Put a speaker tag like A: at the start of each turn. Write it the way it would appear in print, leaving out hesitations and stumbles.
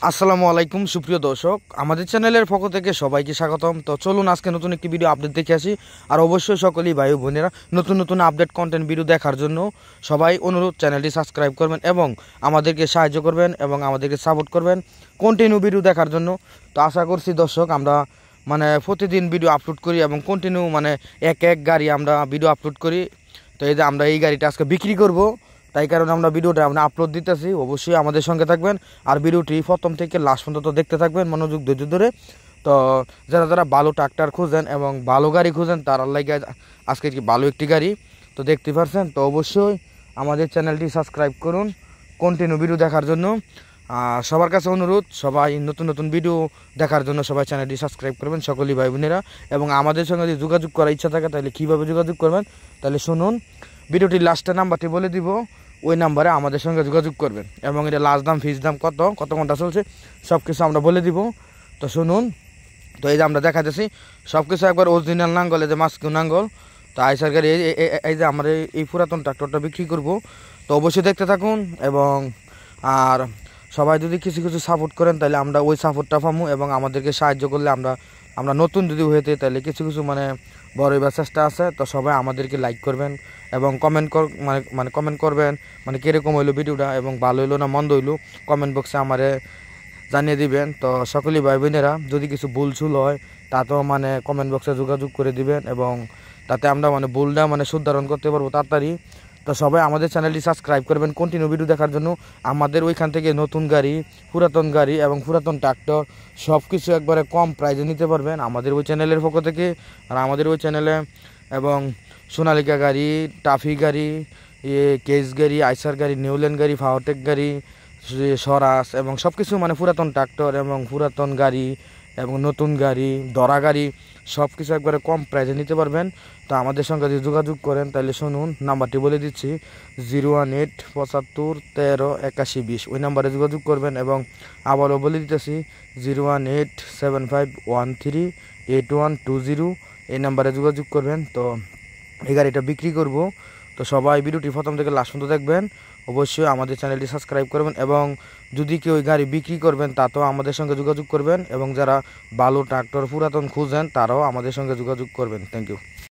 A: আসসালামু আলাইকুম সুপ্রিয় দর্শক, আমাদের চ্যানেলের পক্ষ থেকে সবাইকে স্বাগতম। তো চলুন আজকে নতুন একটি ভিডিও আপডেট দেখে আসি। আর অবশ্যই সকলেই ভাই বোনেরা নতুন নতুন আপডেট কন্টেন্ট ভিডিও দেখার জন্য সবাই অনুরোধ, চ্যানেলটি সাবস্ক্রাইব করবেন এবং আমাদেরকে সাহায্য করবেন এবং আমাদেরকে সাপোর্ট করবেন কন্টিনিউ ভিডিও দেখার জন্য। তো আশা করছি দর্শক, আমরা প্রতিদিন ভিডিও আপলোড করি এবং কন্টিনিউ এক গাড়ি আমরা ভিডিও আপলোড করি। তো এই যে আমরা এই গাড়িটা আজকে বিক্রি করব, তাই কারণে আমরা ভিডিওটা আপলোড দিতেছি। অবশ্যই আমাদের সঙ্গে থাকবেন আর ভিডিওটি প্রথম থেকে লাস্ট পর্যন্ত দেখতে থাকবেন মনোযোগ ধৈর্য ধরে। তো যারা যারা ভালো ট্রাক্টর খুঁজেন এবং ভালো গাড়ি খুঁজেন তার লাগে আজকে ভালো একটি গাড়ি তো দেখতে পাচ্ছেন। তো অবশ্যই আমাদের চ্যানেলটি সাবস্ক্রাইব করুন কন্টিনিউ ভিডিও দেখার জন্য। সবার কাছে অনুরোধ, সবাই নতুন নতুন ভিডিও দেখার জন্য সবাই চ্যানেলটি সাবস্ক্রাইব করবেন সকলেই ভাই বোনেরা। এবং আমাদের সঙ্গে যদি যোগাযোগ করার ইচ্ছা থাকে তাহলে কীভাবে যোগাযোগ করবেন তাহলে শুনুন। ভিডিওটির লাস্টে নাম্বারটি বলে দিব, ওই নাম্বারে আমাদের সঙ্গে যোগাযোগ করবেন এবং এটা লাস্ট দাম ফিস দাম কত ঘন্টা চলছে সব কিছু আমরা বলে দিব। তো শুনুন। তো এই যে আমরা দেখাতেছি সব কিছু একবার অরিজিনাল নাঙ্গল, এই যে মাস্কিউ নাঙ্গল। তো আইসার গাড়ি এই যে আমরা এই পুরাতন ট্রাক্টরটা বিক্রি করব। তো অবশ্যই দেখতে থাকুন এবং আর সবাই যদি কিছু কিছু সাপোর্ট করেন তাহলে আমরা ওই সাপোর্টটা পাবো এবং আমাদেরকে সাহায্য করলে আমরা নতুন যদি হয়েতে তাহলে কিছু বড় এবার চেষ্টা আছে। তো সবাই আমাদেরকে লাইক করবেন এবং কমেন্ট কমেন্ট করবেন কীরকম হইলো ভিডিওটা এবং ভালো হইলো না মন্দ হইলো কমেন্ট বক্সে আমারে জানিয়ে দিবেন। তো সকলেই ভাই বোনেরা যদি কিছু ভুল হয় তাতেও কমেন্ট বক্সে যোগাযোগ করে দিবেন এবং তাতে আমরা ভুলটা শুদ্ধারণ করতে পারবো তাড়াতাড়ি। তো সবাই আমাদের চ্যানেলটি সাবস্ক্রাইব করবেন কন্টিনিউ ভিডিও দেখার জন্য। আমাদের ওইখান থেকে নতুন গাড়ি, পুরাতন গাড়ি এবং পুরাতন ট্রাক্টর সব কিছু একবারে কম প্রাইজে নিতে পারবেন আমাদের ওই চ্যানেলের পক্ষ থেকে। আর আমাদের ওই চ্যানেলে এবং সোনালিকা গাড়ি, টাফি গাড়ি, কেস গাড়ি, আইসার গাড়ি, নিউল্যান্ড গাড়ি, ফাওয়ারটেক গাড়ি, স্বরাজ এবং সব কিছু পুরাতন ট্রাক্টর এবং পুরাতন গাড়ি এবং নতুন গাড়ি, দরা গাড়ি সব কিছু একবারে কম প্রাইজে নিতে পারবেন। তো আমাদের সঙ্গে যদি যোগাযোগ করেন তাহলে শুনুন, নাম্বারটি বলে দিচ্ছি 018 75 13 81 20, ওই নাম্বারে যোগাযোগ করবেন। এবং আবারও বলে দিতেছি 018 75 13 8120, এই নাম্বারে যোগাযোগ করবেন। তো এই গাড়িটা বিক্রি করব। তো সবাই ভিডিওটি প্রথম থেকে লাস্ট পর্যন্ত দেখবেন। অবশ্যই আমাদের চ্যানেলটি সাবস্ক্রাইব করবেন এবং যদি কেউ গাড়ি বিক্রি করবেন তাতেও আমাদের সঙ্গে যোগাযোগ করবেন এবং যারা ভালো ট্রাক্টর পুরাতন খুঁজেন তারাও আমাদের সঙ্গে যোগাযোগ করবেন। Thank you.